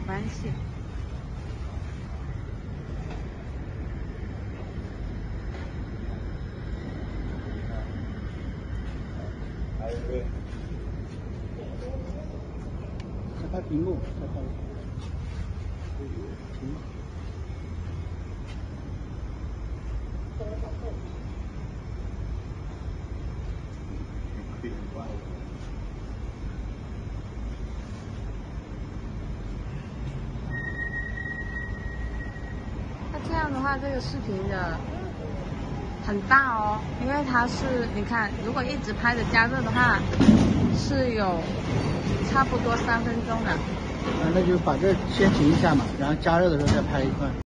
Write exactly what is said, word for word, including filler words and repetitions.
关系。 还有对，开开屏幕，开开。嗯。 那这样的话，这个视频的很大哦，因为它是你看，如果一直拍着加热的话，是有差不多三分钟的。 啊，那就把这先停一下嘛，然后加热的时候再拍一块。